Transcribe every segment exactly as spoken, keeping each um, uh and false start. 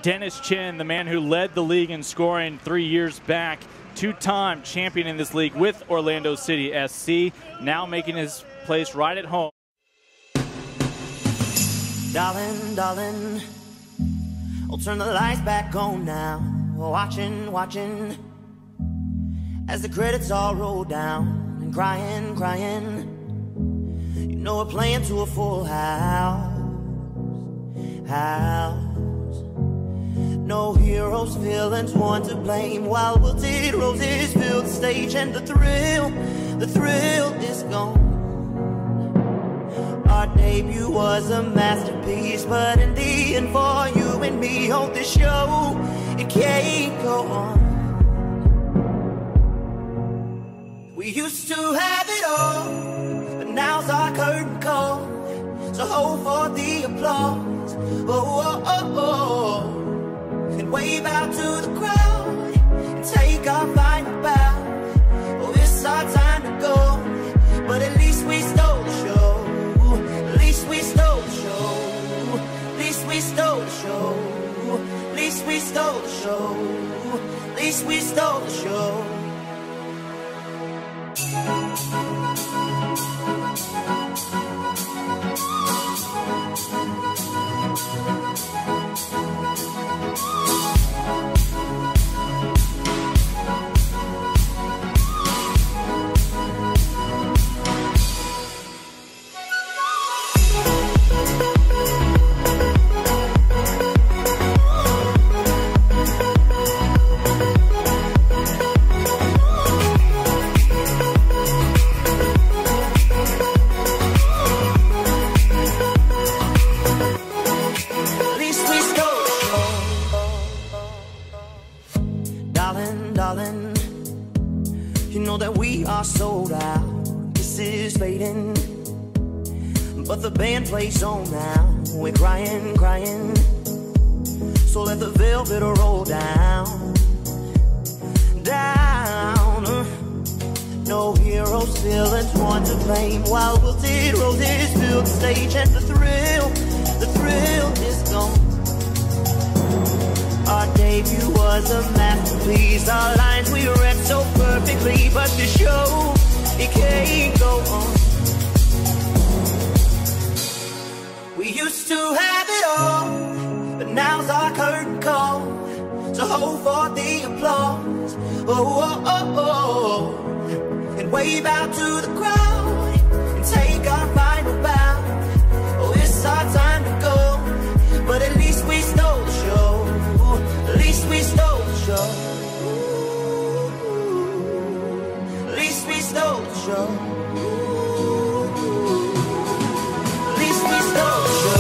Dennis Chin, the man who led the league in scoring three years back, two-time champion in this league with Orlando City S C, now making his place right at home. Darling, darling, I'll turn the lights back on now. Watching, watching, as the credits all roll down, and crying, crying. You know we're playing to a full house, house. No heroes, villains, one to blame. While wilted roses fill the stage, and the thrill, the thrill is gone. Our debut was a masterpiece, but in the end, for you and me on this show, it can't go on. We used to have it all, but now's our curtain call. So hold for the applause, oh, oh, oh, oh. And wave out to the crowd, and take our final bow. Oh, it's our time to go, but at least we stole the show. At least we stole the show. At least we stole the show. At least we stole the show. At least we stole the show. Darling, you know that we are sold out. This is fading, but the band plays on now. We're crying, crying, so let the velvet roll down, down. No heroes, villains, one to blame. While wilted roses fill the stage, and the thrill, the thrill is gone. Our debut was a masterpiece. Our lines we read so perfectly, but the show, it can't go on. We used to have it all, but now's our curtain call. So hold for the applause, oh, oh, oh, oh. And wave out to the crowd, and take our final bow. Oh, it's our time to go, but at least we stole the show. At least we stole the show. At least we stole the show. At least we stole the show.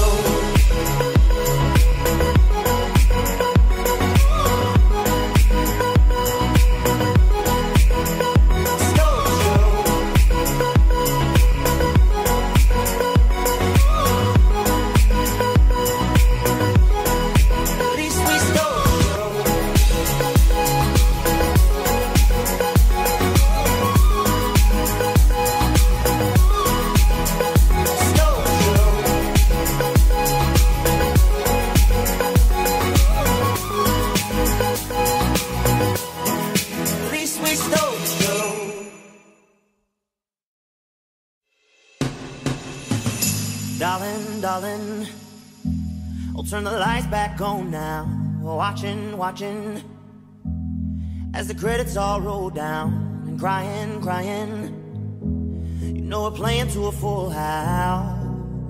Darling, darling, I'll turn the lights back on now. Watching, watching, as the credits all roll down, and crying, crying. You know we're playing to a full house,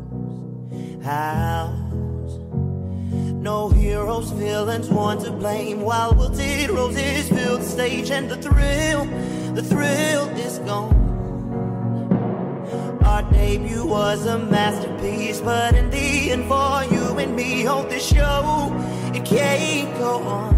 house. No heroes, villains, one to blame. While wilted roses fill the stage, and the thrill, the thrill is gone. Our debut was a masterpiece, but in the end, for you and me on this show, it can't go on.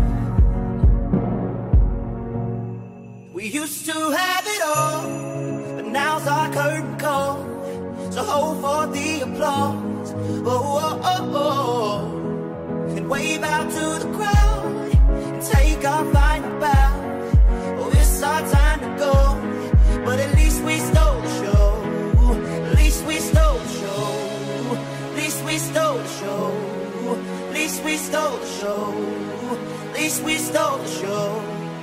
We used to have it all, but now's our curtain call. So hold for the applause, oh, oh, oh, oh. And wave out to the crowd, and take our final bow. Oh, it's our time to go, but at least we stole the show. At least we stole the show. At least we stole the show. At least least we stole the show. At least we stole the show.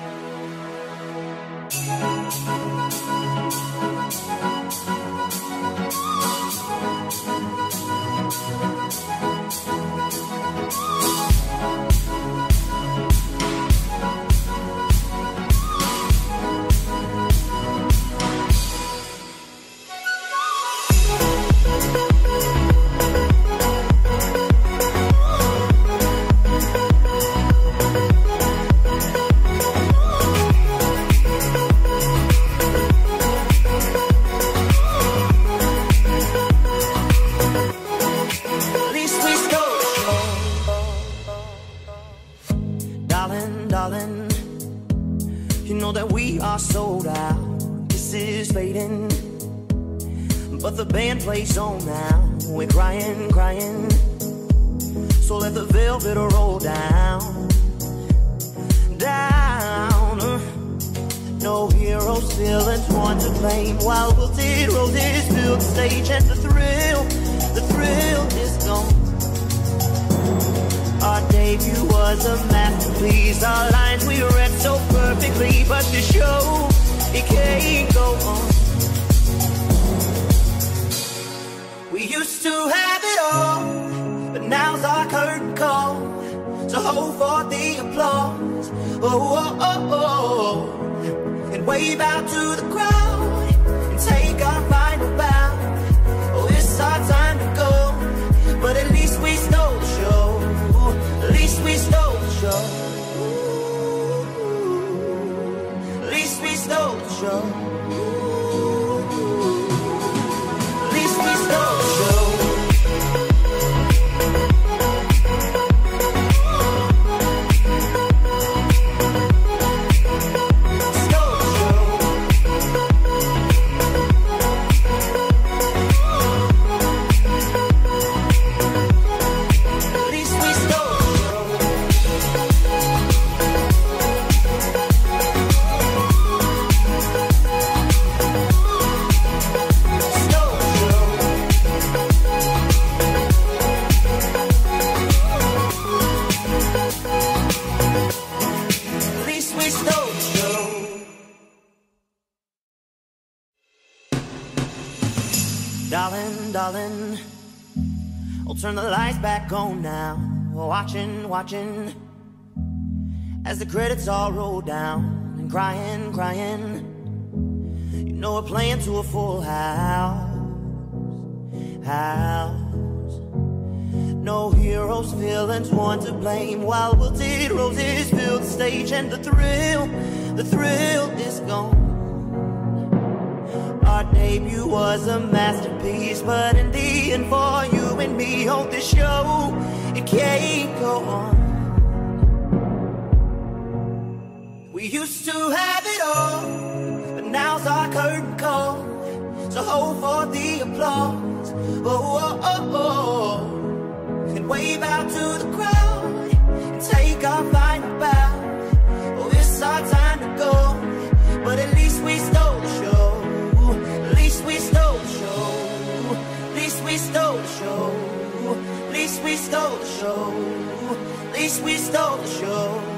Darling, you know that we are sold out. This is fading, but the band plays on now. We're crying, crying, so let the velvet roll down, down. No heroes, villains, one to blame. While wilted roses fill the stage, and the thrill, the thrill is gone. Our debut was a masterpiece. Our lines we read so perfectly, but the show, it can't go on. We used to have it all, but now's our curtain call. So hold for the applause, oh, oh, oh, oh, and wave out to the crowd and take our final bow. Oh, it's our time to go, but at least we stole the show. At least we stole the show. At least we stole the show. At least we stole the show. Darling, darling, I'll turn the lights back on now. Watching, watching, as the credits all roll down. And crying, crying, you know we're playing to a full house, house. No heroes, villains, one to blame. While wilted roses fill the stage, and the thrill, the thrill is gone. Our debut was a masterpiece, but in the end, for you and me on this show, it can't go on. We used to have it all, but now's our curtain call. So hold for the applause, oh, oh, oh, oh, and wave out to the crowd and take our final bow. Oh, it's our time to go, but at least we stole the show. At least we stole the show. At least we stole the show. At least we stole the show. At least we stole the show.